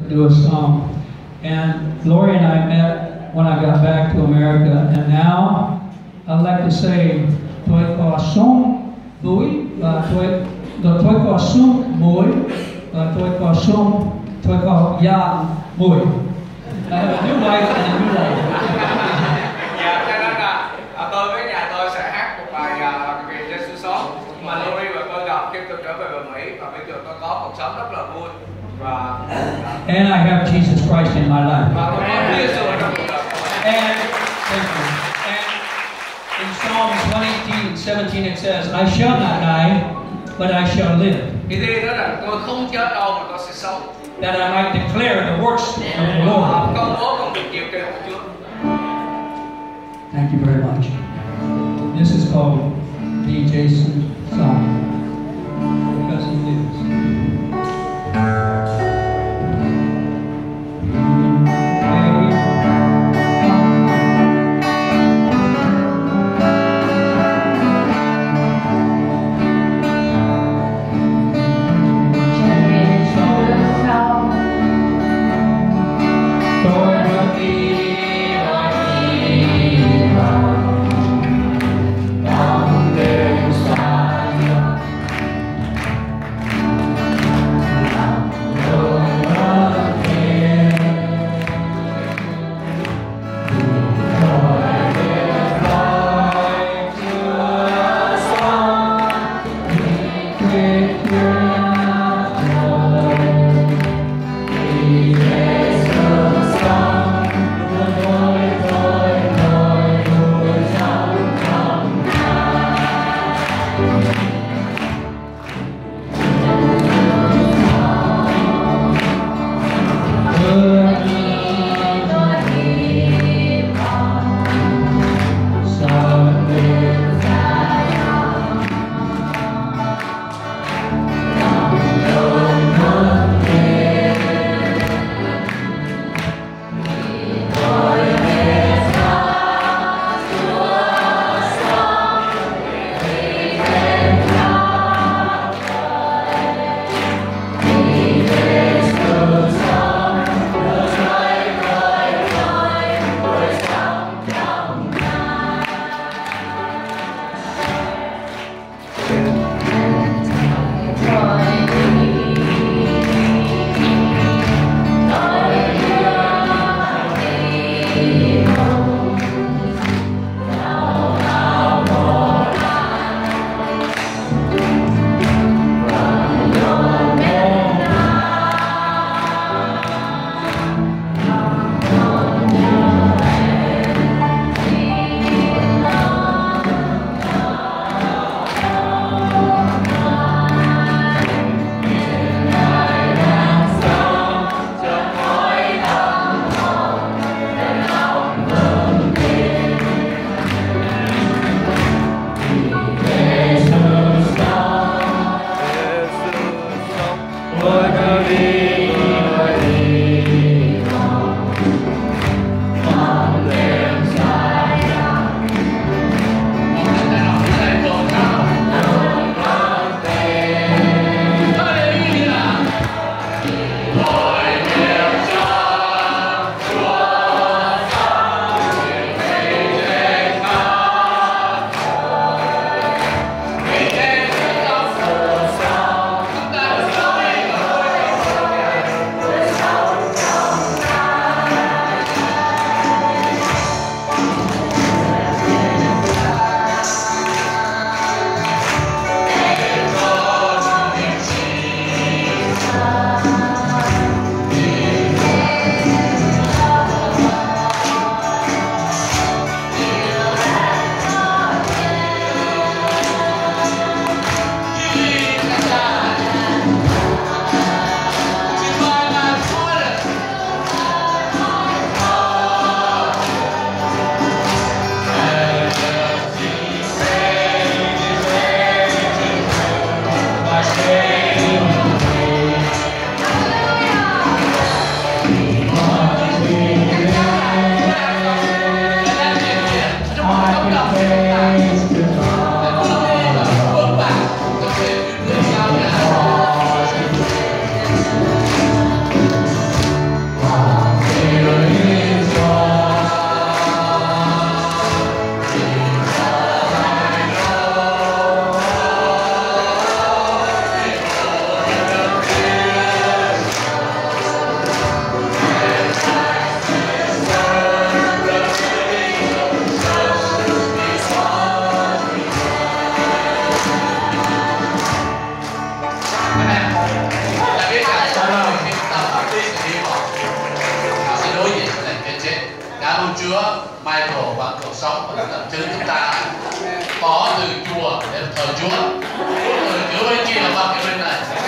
do a song. And Lori and I met when I got back to America, and now I'd like to say tôi có sống vui và tôi có sống mùi và tôi có dạ mùi. I have a new life and a new life. Dạ, cho nên là tôi với nhà tôi sẽ hát một bài Vì Giêsu sống mà Lori và tôi gặp khi tôi trở về Mỹ, và bây giờ tôi có cuộc sống rất là vui và And I have Jesus Christ in my life. và tôi có Chúa Giêsu ở trong cuộc đời của mình. And thank you. And in Psalms 118:17 it says, I shall not die, but I shall live. Thì đó là tôi không chết đâu mà tôi sẽ sống. That I might declare the works of the Lord. Công bố công việc diệu kỳ của Chúa. Thank you very much. This is called the Jason song because he lives. Michael và cuộc sống và các thứ chúng ta có từ chùa đến thờ Chúa, từ kiểu bên kia và qua kiểu bên này.